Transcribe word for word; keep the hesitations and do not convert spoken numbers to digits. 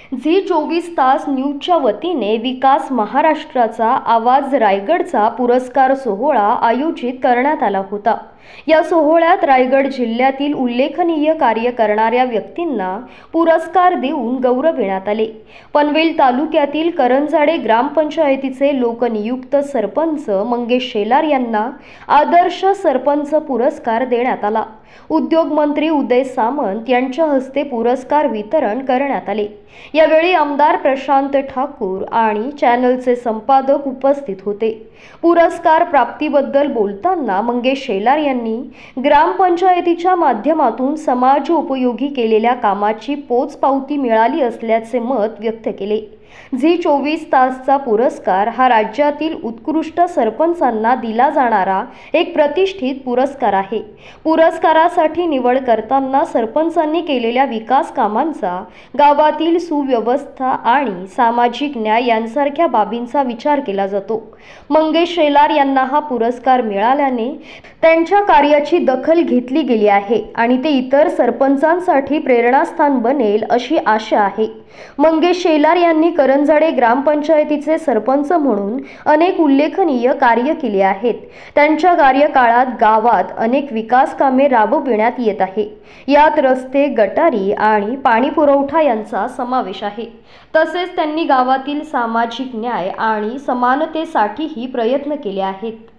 Zee चोवीस तास न्यूजच्या वतीने विकास महाराष्ट्राचा आवाज रायगडचा पुरस्कार सोहळा आयोजित करण्यात आला होता। या सोहळ्यात रायगड जिल्ह्यातील उल्लेखनीय कार्य करणाऱ्या व्यक्तींना पुरस्कार देऊन गौरविण्यात आले। पनवेल तालुक्यातील करंजाडे ग्रामपंचायतीचे लोकनियुक्त सरपंच मंगेश शेलार यांना आदर्श सरपंच पुरस्कार देण्यात आला। उद्योग मंत्री उदय सामंत यांच्या हस्ते पुरस्कार वितरण करण्यात आले। यावेळी आमदार प्रशांत ठाकूर आणि चॅनलचे संपादक उपस्थित होते। पुरस्कार प्राप्तीबद्दल बोलताना मंगेश शेलार यांनी ग्रामपंचायतीच्या माध्यमातून समाज उपयोगी केलेल्या कामाची पोचपावती मिळाली असल्याचे मत व्यक्त केले। झी चोवीस तासचा पुरस्कार हा राज्यातील उत्कृष्ट सरपंचांना दिला जाणारा एक प्रतिष्ठित पुरस्कार आहे। पुरस्कारासाठी निवड करताना सरपंचांनी केलेल्या विकास कामांचा, गावातील सुव्यवस्था आणि सामाजिक न्याय यांसारख्या बाबींचा विचार केला जातो। मंगेश शेलार यांना हा पुरस्कार मिळाल्याने त्यांच्या कार्याची दखल घेतली गेली आहे आणि ते इतर सरपंचांसाठी प्रेरणास्थान बनेल अशी आशा आहे। मंगेश शेलार यांनी करंजाडे ग्रामपंचायतीचे सरपंच म्हणून अनेक उल्लेखनीय कार्य केले आहेत। त्यांच्या कार्यकाळात गावात अनेक विकास कामे राबविण्यात येत आहे। यात रस्ते, गटारी आणि पाणी पुरवठा यांचा समावेश आहे। तसेच त्यांनी गावातील सामाजिक न्याय आणि समानतेसाठीही प्रयत्न केले आहेत।